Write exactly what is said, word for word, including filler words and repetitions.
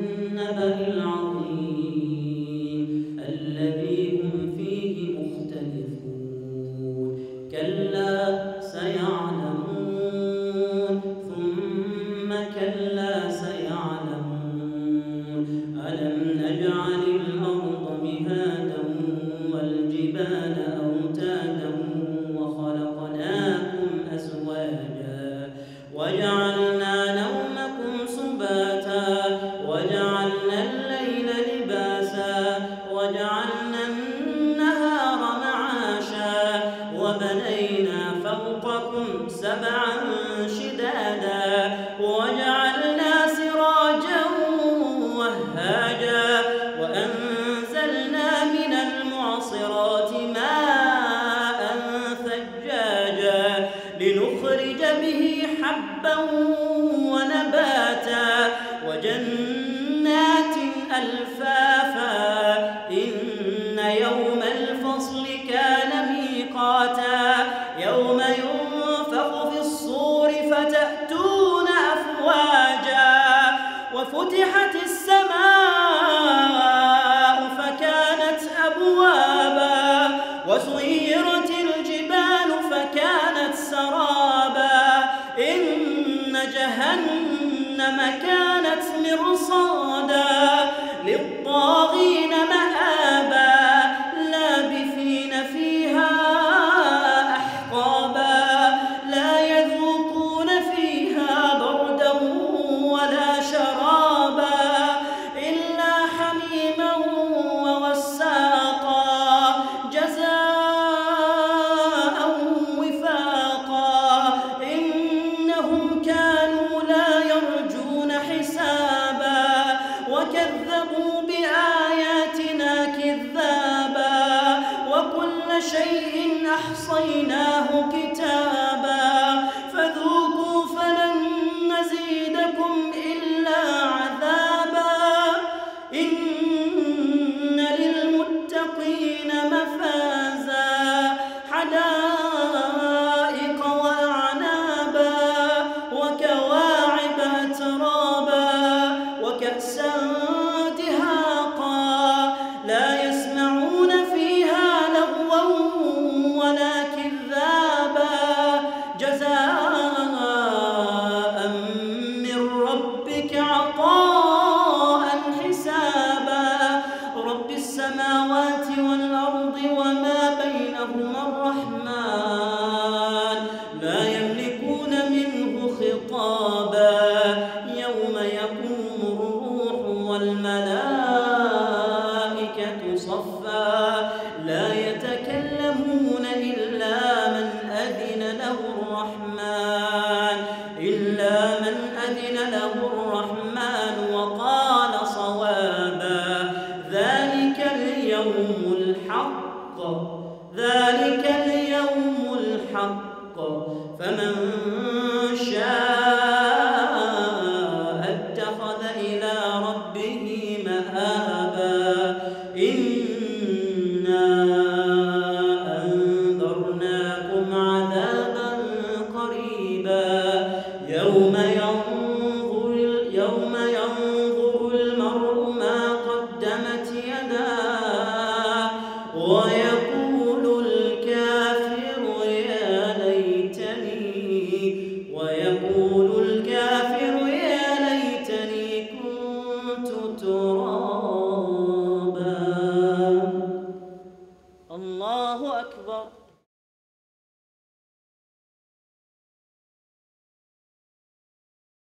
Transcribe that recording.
النبأ العظيم الذي هم فيه مختلفون كلا سيعلمون ثم كلا سيعلمون ألم نجعل الأرض مهادا والجبال أوتادا وخلقناكم أزواجا وجعلنا نومكم سباتا وجعلنا الليل لباسا وجعلنا النهار معاشا وبنينا فوقكم سبعا شدادا وجعلنا سراجا وهاجا وأنزلنا من المعصرات ماء ثجاجا لنخرج به حبا ونباتا وجنات ألفافا إن يوم الفصل كان ميقاتا يوم ينفخ في الصور فتأتون أفواجا وفتحت السماء فكانت أبوابا وسيرت الجبال فكانت سرابا إن جهنم كانت مرصادا للطاغين مآبا لابثين فيها أحقابا لا يذوقون فيها بردا ولا شرابا إلا حميما وغساقا جزاء وفاقا إنهم كانوا لا يرجون حسابا وكذبوا بآياتنا كذابا وكل شيء أحصيناه كتابا فذوقوا فلن نزيدكم إلا عذابا إن للمتقين مفازا حدائق وأعنابا وكواعب أترابا وكأسا دهاقا لا يسمعون فيها لغوا ولا كذابا جزاء من ربك عطاء حسابا رب السماوات والأرض وما بينهما الرحمن لا يملكون منه خطابا يوم يقوم الروح والملائكة صفا لا يتكلمون إلا من أذن له الرحمن إلا من أذن له الرحمن وقال صوابا ذلك اليوم الحق ذلك اليوم الحق فمن شاء اتخذ إلى ربه مآبا إنا أنذرناكم عذابا قريبا يوم ينظر يوم ينظر المرء ما قدمت يداه ويقول الكافر يا ليتني ويقول الكافر يا ليتني كنت ترابا الله أكبر.